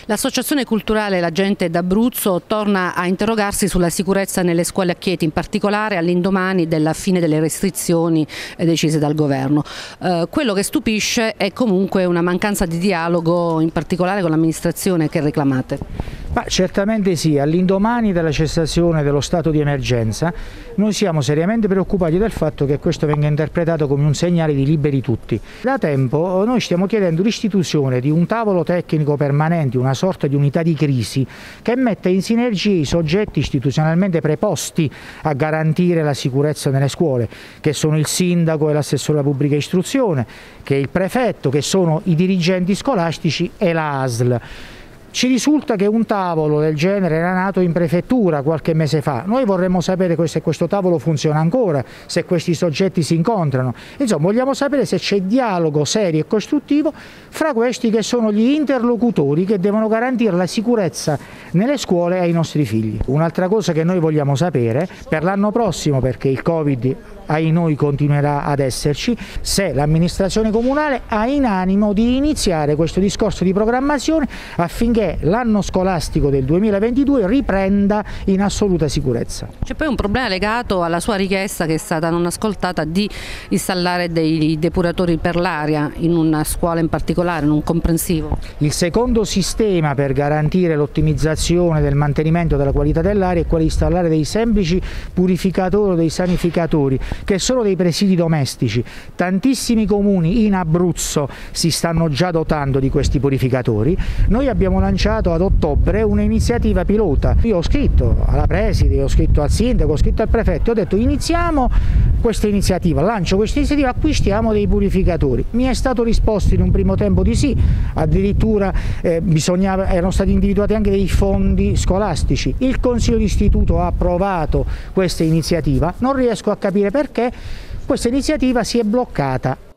L'Associazione Culturale La Gente d'Abruzzo torna a interrogarsi sulla sicurezza nelle scuole a Chieti, in particolare all'indomani della fine delle restrizioni decise dal governo. Quello che stupisce è comunque una mancanza di dialogo, in particolare con l'amministrazione, che reclamate. Ma certamente sì, all'indomani della cessazione dello stato di emergenza noi siamo seriamente preoccupati del fatto che questo venga interpretato come un segnale di liberi tutti. Da tempo noi stiamo chiedendo l'istituzione di un tavolo tecnico permanente, una sorta di unità di crisi che metta in sinergia i soggetti istituzionalmente preposti a garantire la sicurezza nelle scuole, che sono il sindaco e l'assessore alla pubblica istruzione, che è il prefetto, che sono i dirigenti scolastici e la ASL. Ci risulta che un tavolo del genere era nato in prefettura qualche mese fa. Noi vorremmo sapere se questo tavolo funziona ancora, se questi soggetti si incontrano. Insomma, vogliamo sapere se c'è dialogo serio e costruttivo fra questi che sono gli interlocutori che devono garantire la sicurezza nelle scuole ai nostri figli. Un'altra cosa che noi vogliamo sapere per l'anno prossimo, perché il Covid ai noi continuerà ad esserci, se l'amministrazione comunale ha in animo di iniziare questo discorso di programmazione affinché l'anno scolastico del 2022 riprenda in assoluta sicurezza. C'è poi un problema legato alla sua richiesta, che è stata non ascoltata, di installare dei depuratori per l'aria in una scuola in particolare, in un comprensivo. Il secondo sistema per garantire l'ottimizzazione del mantenimento della qualità dell'aria è quello di installare dei semplici purificatori o dei sanificatori, che sono dei presidi domestici. Tantissimi comuni in Abruzzo si stanno già dotando di questi purificatori. Noi abbiamo lanciato ad ottobre un'iniziativa pilota. Io ho scritto alla preside, ho scritto al sindaco, ho scritto al prefetto, ho detto iniziamo questa iniziativa, lancio questa iniziativa, acquistiamo dei purificatori. Mi è stato risposto in un primo tempo di sì, addirittura erano stati individuati anche dei fondi scolastici. Il Consiglio d'Istituto ha approvato questa iniziativa, non riesco a capire perché questa iniziativa si è bloccata